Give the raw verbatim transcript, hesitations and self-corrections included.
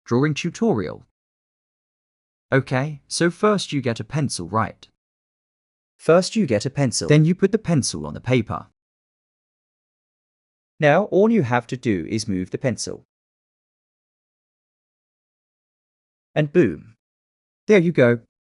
drawing tutorial. Okay, so first you get a pencil, right? First you get a pencil. Then you put the pencil on the paper. Now all you have to do is move the pencil. And boom! There you go.